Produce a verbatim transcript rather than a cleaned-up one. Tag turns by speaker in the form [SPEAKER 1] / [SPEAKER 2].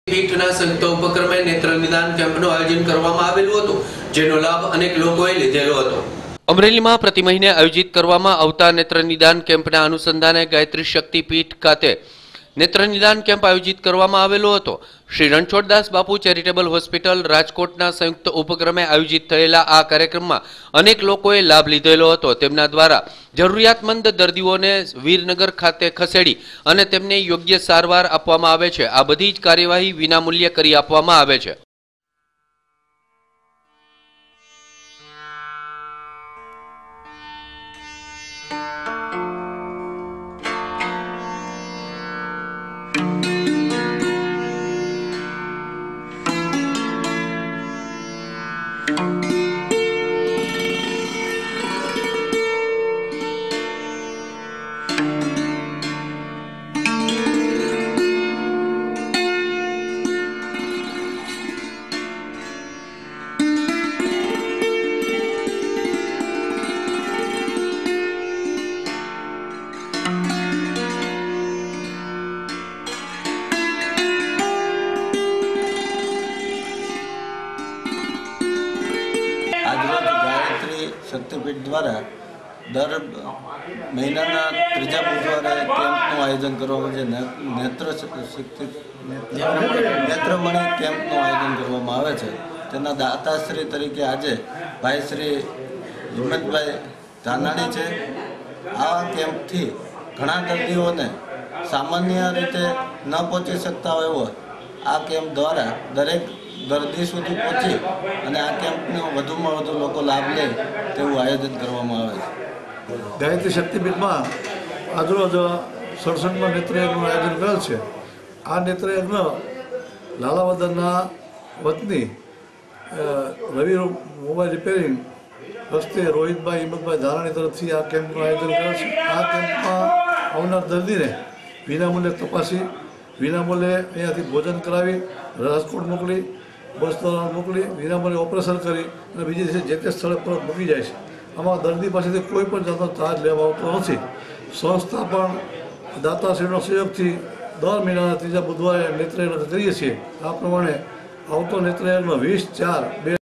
[SPEAKER 1] પીઠના સંયુક્ત ઉપક્રમે નેત્ર નિદાન કેમ્પનું આયોજન કરવામાં આવેલું હતું, જેનો લાભ અનેક લોકોએ લીધેલો હતો। અમરેલીમાં પ્રતિ મહિને આયોજિત કરવામાં આવતા નેત્ર નિદાન કેમ્પના અનુસંધાને ગાયત્રી શક્તિ પીઠ ખાતે નેત્ર નિદાન કેમ્પ આયોજિત કરવામાં આવેલો હતો। શ્રી રણછોડદાસ બાપુ ચેરિટેબલ હોસ્પિટલ રાજકોટના સંયુક્ત ઉપક્રમે આયોજિત થયેલા આ કાર્યક્રમમાં અનેક લોકોએ લાભ લીધેલો હતો। તેમના દ્વારા જરૂરિયાતમંદ દર્દીઓને વીરનગર ખાતે ખસેડી અને તેમને યોગ્ય સારવાર આપવામાં આવે છે। આ બધી જ કાર્યવાહી વિનામૂલ્યે કરી આપવામાં આવે છે।
[SPEAKER 2] આજરોજ ગાયત્રી શક્તિપીઠ દ્વારા દર મહિનાના ત્રીજા બુધવારે કેમ્પનું આયોજન કરવામાં છે। નેત્ર શક્તિ નેત્રમણી કેમ્પનું આયોજન કરવામાં આવે છે। તેના દાતાશ્રી તરીકે આજે ભાઈ શ્રી હિંમતભાઈ ધાનાણી છે। આ કેમ્પથી ઘણા દર્દીઓને સામાન્ય રીતે ન પહોંચી શકતા હોય એવો આ કેમ્પ દ્વારા દરેક દર્દી સુધી પહોંચી અને આ કેમ્પનો વધુમાં વધુ લોકો લાભ લે તેવું આયોજન કરવામાં આવે છે।
[SPEAKER 3] ગાયત્રી શક્તિપીઠમાં આજરોજ સડસઠમાં નેત્રયજ્ઞનું આયોજન કરેલ છે। આ નેત્રયજ્ઞ લાલાવદરના વતની રવિ મોબાઈલ રિપેરિંગ રસ્તે રોહિતભાઈ હિંમતભાઈ ધારાણી તરફથી આ કેમ્પનું આયોજન કરેલ છે। આ કેમ્પમાં આવનાર દર્દીને વિનામૂલ્યે તપાસી વિનામૂલ્યે અહીંયાથી ભોજન કરાવી રાજકોટ મોકલી બસ દ્વારા મોકલી વિનામૂલ્યે ઓપરેશન કરી અને બીજી દિવસે જે તે સ્થળે પરત મૂકી જાય છે। આમાં દર્દી પાસેથી કોઈ પણ જાતનો ચાર્જ લેવામાં આવતો નથી। સંસ્થા પણ દાતાશ્રીનો સહયોગથી દર મહિનાના ત્રીજા બુધવારે નેત્રયજ્ઞ કરીએ છીએ। આ પ્રમાણે આવતો નેત્રયજ્ઞ વીસ ચાર બે